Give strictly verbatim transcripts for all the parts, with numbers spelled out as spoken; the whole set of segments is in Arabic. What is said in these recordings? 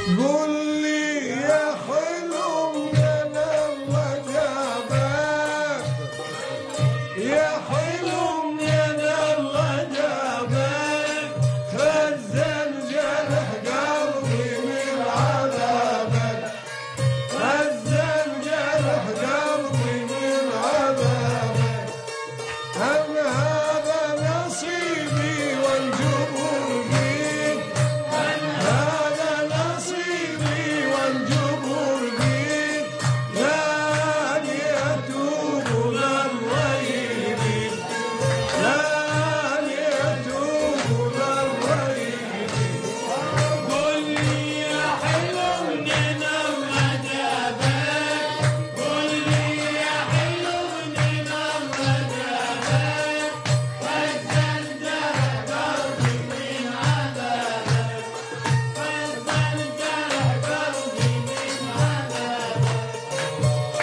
قول لي يا حلو من الله جابك، يا حلو من الله جابك، خزن جرح قلبي من عذابك، خزن جرح قلبي من عذابك. هل هذا نصيبي والجبر بيك؟ هل هذا نصيبي والجبر بيك؟ لاني اتوب لله يهديك، لاني اتوب لله يهديك. قل لي يا حلو من الله جابك، قل لي يا حلو من الله جابك، خزن جرح قلبي من عذابك، خزن جرح قلبي من عذابك.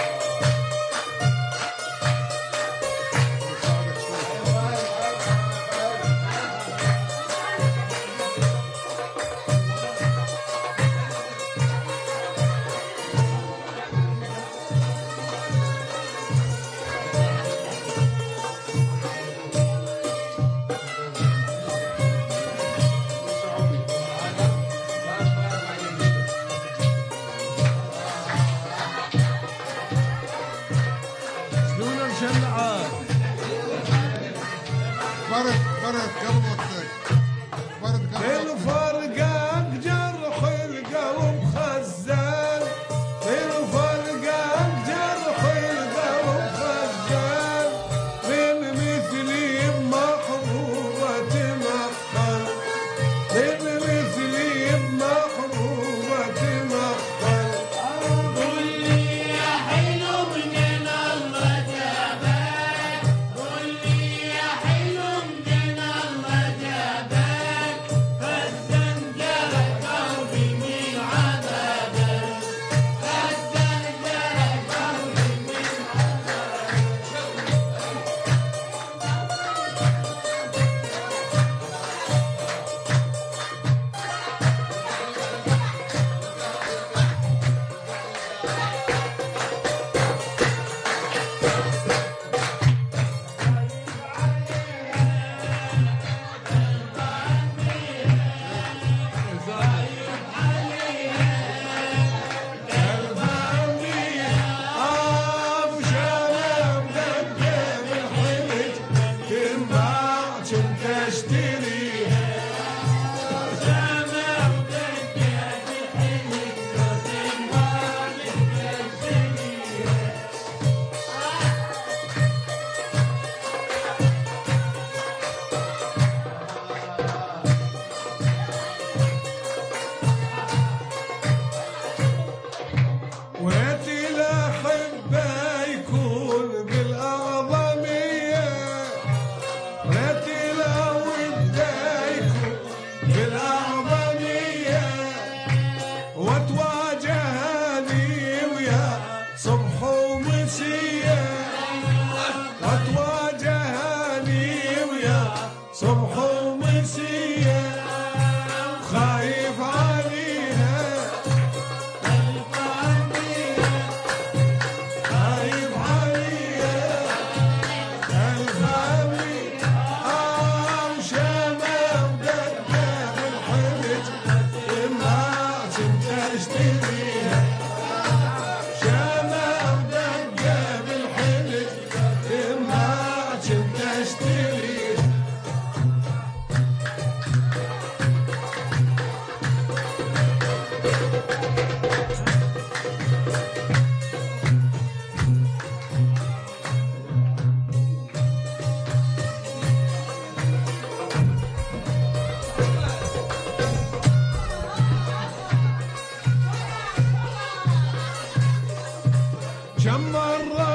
شلون مشلعات؟ برد برد قبل وقتك، برد قبل من وقتك. فرقك جرح القلب خزان، من فرقك جرح القلب خزان، من مثلي بمحبوبة تمخل، من مثلي بمحبوبة تمخل. قل لي يا حلو من الله جابك، قل لي يا حلو من الله جابك، خزن جرح قلبي من عذابك، خزن جرح قلبي من آه شرب قدام الحلج، تنباع كنت اشتريها. وريت الأحبة يكون بالأعظمية، وريت الأودة يكون بالأعظمية، وتواجهني ويا صبح ومسية، وتواجهني ويا صبح ومسية، خايف عليها خايف عليها الغامي. آه شمام قدام الحلج، ما كنت اشتريها. شمام قدام الحلج، ما كنت اشتريها. كم مرة